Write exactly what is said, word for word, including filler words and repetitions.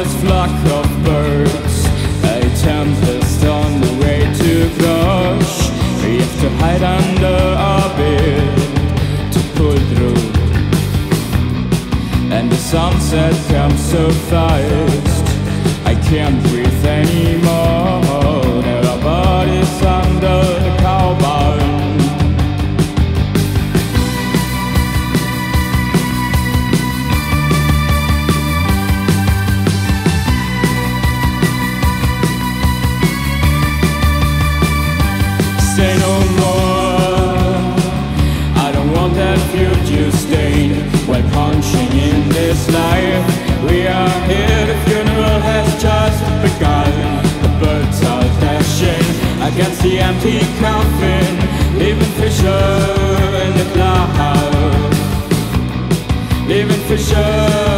this flock of birds, a tempest on the way to crush. We have to hide under our bed to pull through. And the sunset comes so fast, I can't breathe anymore. There are bodies under the cow barn. Say no more, I don't want that future stain while punching in this life. We are here, the funeral has just begun. The birds are dashing against the empty coffin, leaving Fisher in the cloud, leaving Fisher